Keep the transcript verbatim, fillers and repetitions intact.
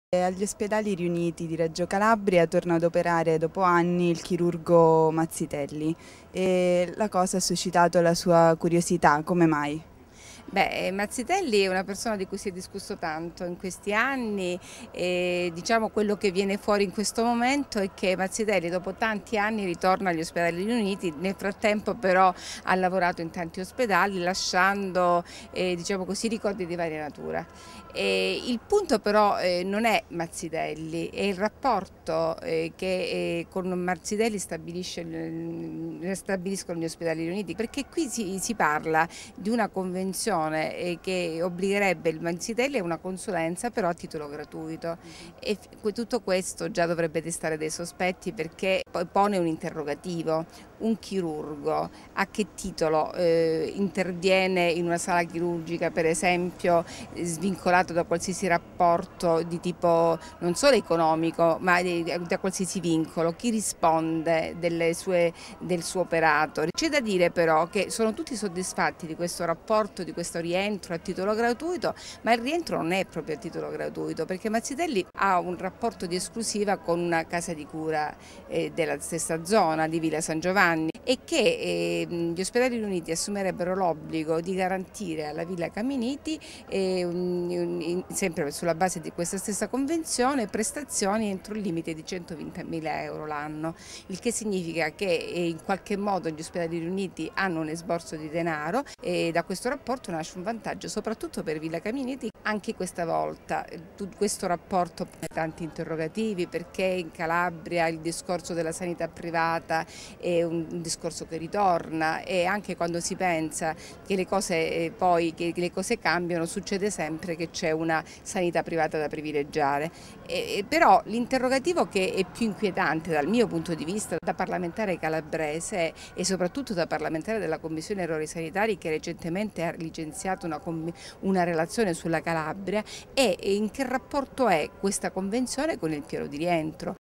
Agli ospedali riuniti di Reggio Calabria torna ad operare dopo anni il chirurgo Mazzitelli e la cosa ha suscitato la sua curiosità, come mai? Beh, Mazzitelli è una persona di cui si è discusso tanto in questi anni e diciamo quello che viene fuori in questo momento è che Mazzitelli dopo tanti anni ritorna agli ospedali riuniti, nel frattempo però ha lavorato in tanti ospedali lasciando eh, diciamo così, ricordi di varia natura. E il punto però eh, non è Mazzitelli, è il rapporto eh, che eh, con Mazzitelli stabilisce, stabiliscono gli ospedali riuniti, perché qui si, si parla di una convenzione eh, che obbligherebbe il Mazzitelli a una consulenza però a titolo gratuito e tutto questo già dovrebbe destare dei sospetti, perché poi pone un interrogativo: un chirurgo a che titolo eh, interviene in una sala chirurgica, per esempio svincolato da qualsiasi rapporto di tipo non solo economico ma da qualsiasi vincolo? Chi risponde delle sue, del suo operato? C'è da dire però che sono tutti soddisfatti di questo rapporto, di questo rientro a titolo gratuito, ma il rientro non è proprio a titolo gratuito, perché Mazzitelli ha un rapporto di esclusiva con una casa di cura eh, della stessa zona di Villa San Giovanni e che eh, gli ospedali riuniti assumerebbero l'obbligo di garantire alla Villa Caminiti, eh, un, un, sempre sulla base di questa stessa convenzione, prestazioni entro il limite di centoventimila euro l'anno, il che significa che eh, in qualche modo gli ospedali riuniti hanno un esborso di denaro e da questo rapporto nasce un vantaggio soprattutto per Villa Caminiti. Anche questa volta questo rapporto pone tanti interrogativi, perché in Calabria il discorso della sanità privata è un discorso che ritorna, e anche quando si pensa che le cose poi che le cose cambiano succede sempre che c'è una sanità privata da privilegiare. E, però l'interrogativo che è più inquietante dal mio punto di vista da parlamentare calabrese e soprattutto da parlamentare della Commissione Errori Sanitari, che recentemente ha licenziato una, una relazione sulla Calabria, è in che rapporto è questa convenzione con il piano di rientro.